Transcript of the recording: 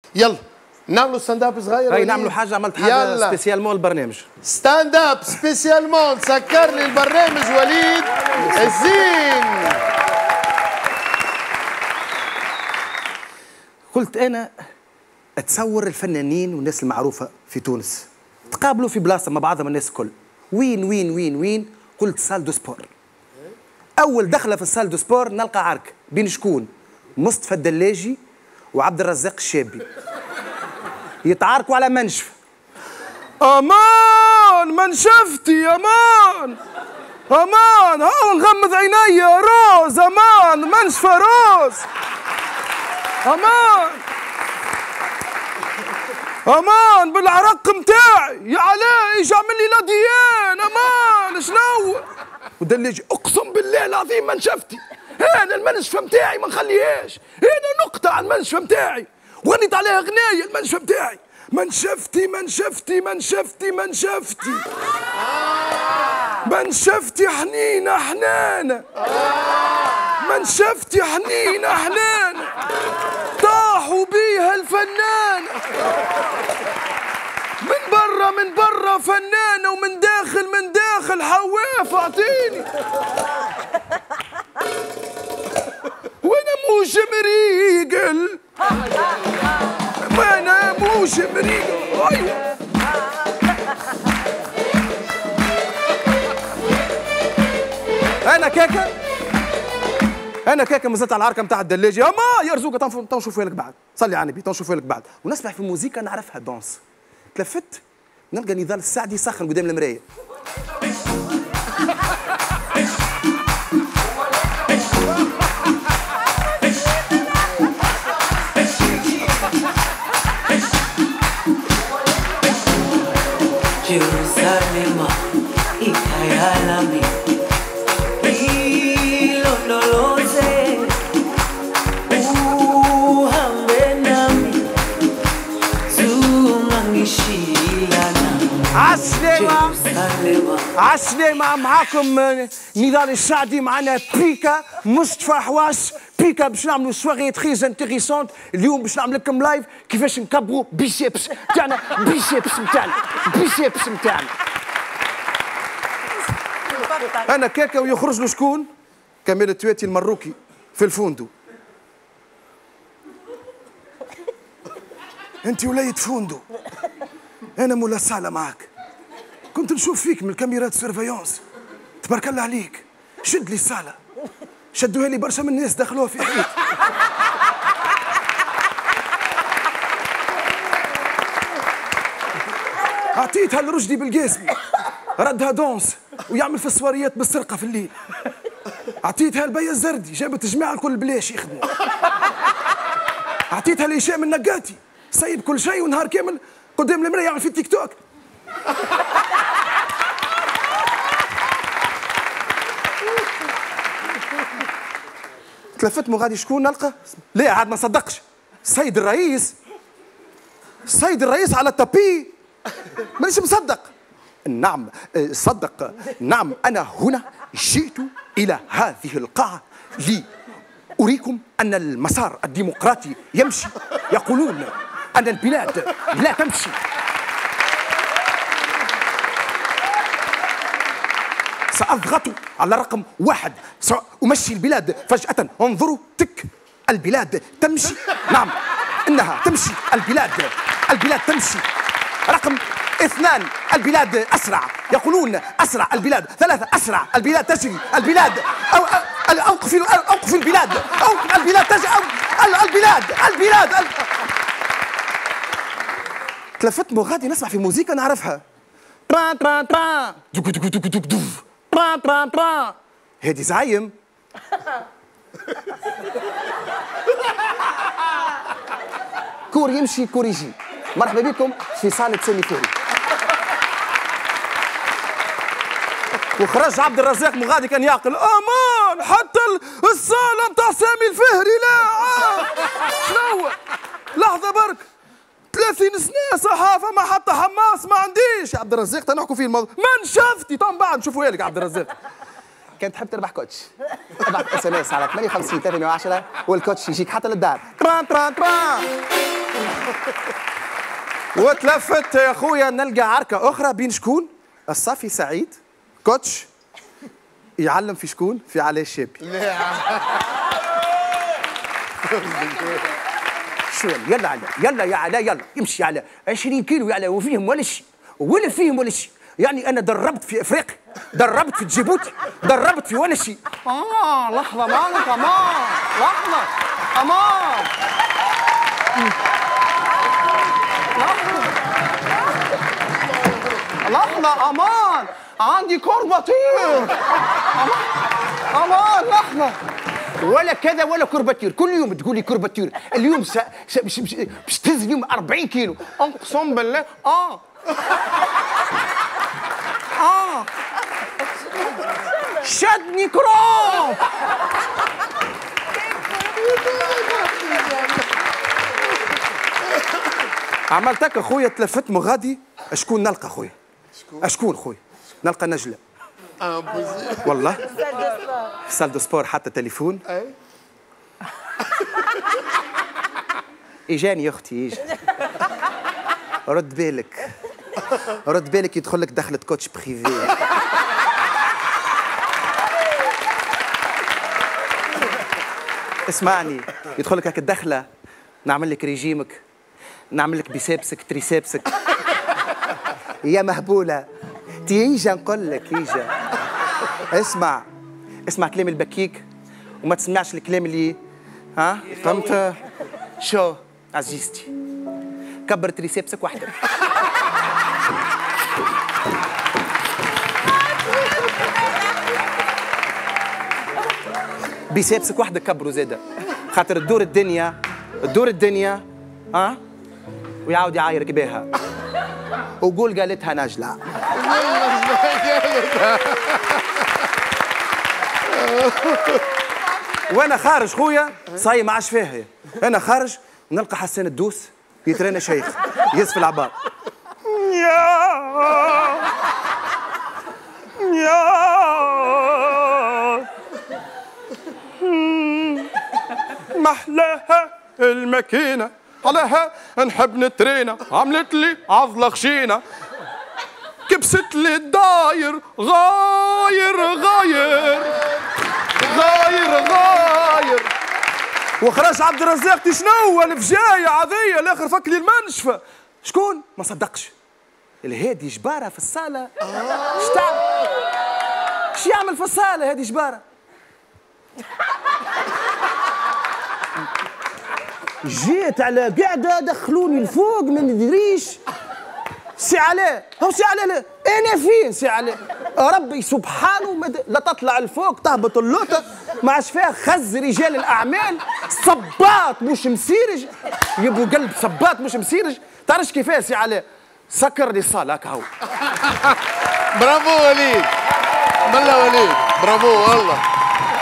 يلا نعملوا ستاند اب صغير. اي نعملوا حاجه، عملت حاجه سبيسيالمون البرنامج. ستاند اب سبيسيالمون سكر لي البرنامج وليد الزين. قلت انا اتصور الفنانين والناس المعروفه في تونس تقابلوا في بلاصه مع بعضهم الناس الكل. وين قلت سال دو سبور. اول دخله في السال دو سبور نلقى عرك بين شكون؟ مصطفى الدلاجي وعبد الرزاق الشابي يتعاركوا على منشف. امان منشفتي، امان هاو نغمض عيني روز، امان منشفه روز، امان بالعرق متاعي يا علاء يجي عمل لي لاديان، امان شنو؟ ودليجي اقسم بالله العظيم منشفتي، انا المنشفه متاعي ما نخليهاش، انا نقطع المنشفه متاعي وغنيت عليها غنايه المنشفه متاعي. منشفتي منشفتي منشفتي منشفتي منشفتي حنينه حنانه، منشفتي حنينه حنانه طاحوا بيها الفنانه، من برا فنانه ومن داخل حواف اعطيني. وانا موش مريقل، وانا موش مريقل. ايوه انا كاكا مازلت على العركه نتاع الدلاجي. اما يا رزوقه تنشوفها لك بعد، صلي على النبي تنشوفها لك بعد. ونسمع في الموسيقى نعرفها دونس. تلفت نلقى نضال السعدي يسخن قدام المرايه. Jerusalem, ikayalami, ilondoloze, uhambe nami, zungangishilana. عسلامة معاكم نضال السعدي، معنا بيكا مصطفى حواس. بيكا باش نعملوا سواغي تريز انتيريسونت. اليوم باش نعمل لكم لايف كيفاش نكبروا بيسيبس تاعنا، بيسيبس نتاعنا. انا كاكا ويخرج له شكون؟ كمال التواتي المروكي في الفوندو. انت ولاية فوندو، انا مولا صالة معاك. كنت نشوف فيك من الكاميرات سيرفيونس، تبارك الله عليك. شد لي الصالة، شدوها لي برشا من الناس دخلوها في حيط. اعطيتها لرشدي بالقاسمي ردها دونس ويعمل في السواريات بالسرقة في الليل. اعطيتها لبيا الزردي جابت جماعة الكل بلاش يخدموا. اعطيتها لهشام النقاتي سيب كل شيء ونهار كامل قدام المراية يعمل في التيك توك. تلفت مو غادي شكون نلقى؟ لا عاد ما صدقش. السيد الرئيس على التابي. مانيش مصدق. نعم صدق. نعم أنا هنا جئت إلى هذه القاعة لأريكم أن المسار الديمقراطي يمشي. يقولون أن البلاد لا تمشي. سأضغط على رقم 1، سأمشي البلاد فجأة. انظروا تك، البلاد تمشي. نعم إنها تمشي، البلاد تمشي. رقم 2، البلاد أسرع. يقولون أسرع البلاد. 3، أسرع البلاد تجري. البلاد أوقف البلاد. أوقف البلاد تجري. البلاد تلفت مو غادي نسمع في موسيقى نعرفها. تران تران تران دوك دوك دوك دوك دوك تران تران تران. هادي زعيم. كور يمشي كور يجي. مرحبا بكم في صالة سامي فهري. وخرج عبد الرزاق مغادي كان يعقل. امان حتى الصالة نتاع سامي الفهري لا. شنو لحظة برك، 30 سنة صحافة ما حتى حماس ما عنديش. عبد الرزاق تنحكوا فيه الموضوع. من شفتي طن بعد نشوفوها لك. عبد الرزاق كانت تحب تربح كوتش، ابعث اس ام اس على 58 310 والكوتش يجيك حتى للدار. تران تران تران. وتلفت يا خويا نلقى عركه اخرى بين شكون؟ الصافي سعيد كوتش يعلم في شكون؟ في علاء الشابي. شو يلا علاء، يلا يا علاء، يلا يمشي يا علاء. 20 كيلو يا علاء وفيهم ولا شيء، ولا فيهم ولا شيء. يعني انا دربت في افريقيا، دربت في جيبوتي، دربت في ولا شيء. لحظه مالك امان، لحظه امان، لحظه امان، عندي كورباتير. امان لحظه، ولا كذا ولا كورباتير. كل يوم تقولي كورباتير، اليوم باش تهز اليوم 40 كيلو. اقسم بالله شدني كرام. عملت هكا خويا، تلفت مغادي. شكون نلقى خويا؟ شكون خويا؟ نلقى نجلة. والله سال دو سبور، حتى تليفون. اجاني يا اختي، اجا. رد بالك، رد بالك، يدخل لك دخلة كوتش بريفي. اسمعني، يدخل لك هكا الدخلة، نعمل لك ريجيمك، نعمل لك بيسبسك تريسبسك. يا مهبولة تيجا نقول لك يجا. اسمع، اسمع كلام البكيك وما تسمعش الكلام اللي فهمت؟ شو عزيزتي، كبر تريسبسك وحدك. بيسبسك وحدك كبروا زاده، خاطر تدور الدنيا، تدور الدنيا ويعاود يعايرك بيها. وقول قالتها نجلة. وانا خارج خويا صايم ما عادش فيها، انا خارج نلقى حسان الدوس يترينا شيخ يزف العبار. محلاها الماكينة، عليها نحب نترينا، عملت لي عضلة خشينة، كبست لي الداير، غاير غاير غاير غاير. وخرج عبد الرزاق شنو الفجاية عادية، الاخر فك لي المنشفة. شكون؟ ما صدقش الهادي جبارة في الصالة. اش تعمل؟ اش يعمل في الصالة هادي جبارة؟ جيت على قاعدة دخلوني الفوق ما ندريش. سي علاء، هو سي علاء، انا فين سي علاء؟ ربي سبحانه لا تطلع الفوق تهبط اللوطة، ما عادش فيها خز رجال الاعمال، صباط مش مسيرج، يبقوا قلب صباط مش مسيرج. تعرفش كيفاه سي علاء؟ سكر لي الصالة هكا هو. برافو وليد، بالله وليد، برافو والله.